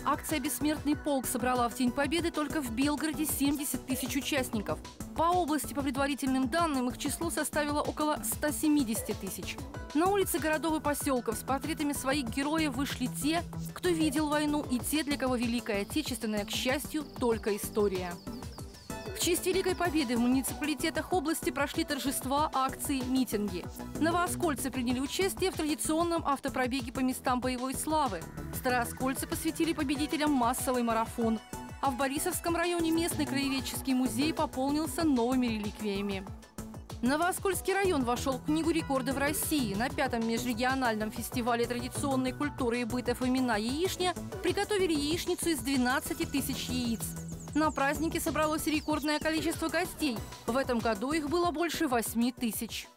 Акция «Бессмертный полк» собрала в День Победы только в Белгороде 70 тысяч участников. По области, по предварительным данным, их число составило около 170 тысяч. На улицы городов и поселков с портретами своих героев вышли те, кто видел войну, и те, для кого Великая Отечественная, к счастью, только история. В честь Великой Победы в муниципалитетах области прошли торжества, акции, митинги. Новооскольцы приняли участие в традиционном автопробеге по местам боевой славы. Старооскольцы посвятили победителям массовый марафон. А в Борисовском районе местный краеведческий музей пополнился новыми реликвиями. Новооскольский район вошел в Книгу рекордов России. На 5-м межрегиональном фестивале традиционной культуры и быта «Фомина яичня» приготовили яичницу из 12 тысяч яиц. На празднике собралось рекордное количество гостей. В этом году их было больше 8 тысяч.